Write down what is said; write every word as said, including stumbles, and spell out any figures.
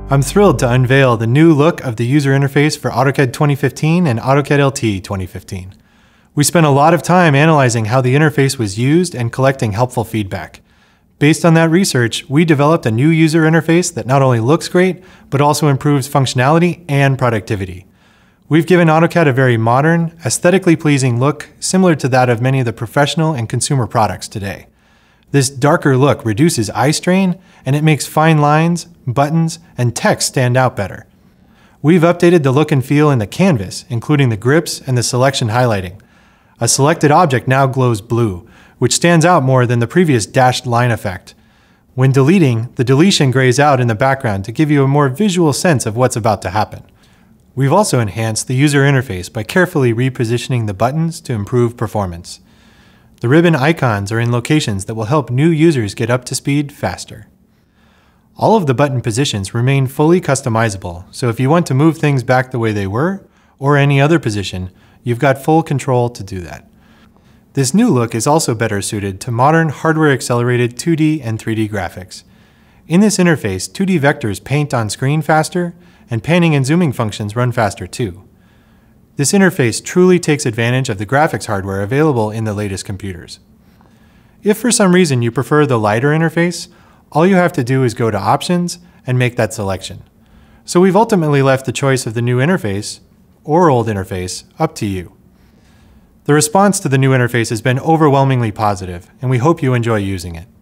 I'm thrilled to unveil the new look of the user interface for AutoCAD twenty fifteen and AutoCAD L T twenty fifteen. We spent a lot of time analyzing how the interface was used and collecting helpful feedback. Based on that research, we developed a new user interface that not only looks great, but also improves functionality and productivity. We've given AutoCAD a very modern, aesthetically pleasing look similar to that of many of the professional and consumer products today. This darker look reduces eye strain, and it makes fine lines, buttons, and text stand out better. We've updated the look and feel in the canvas, including the grips and the selection highlighting. A selected object now glows blue, which stands out more than the previous dashed line effect. When deleting, the deletion grays out in the background to give you a more visual sense of what's about to happen. We've also enhanced the user interface by carefully repositioning the buttons to improve performance. The ribbon icons are in locations that will help new users get up to speed faster. All of the button positions remain fully customizable, so if you want to move things back the way they were, or any other position, you've got full control to do that. This new look is also better suited to modern hardware-accelerated two D and three D graphics. In this interface, two D vectors paint on screen faster, and panning and zooming functions run faster too. This interface truly takes advantage of the graphics hardware available in the latest computers. If for some reason you prefer the lighter interface, all you have to do is go to Options and make that selection. So we've ultimately left the choice of the new interface, or old interface, up to you. The response to the new interface has been overwhelmingly positive, and we hope you enjoy using it.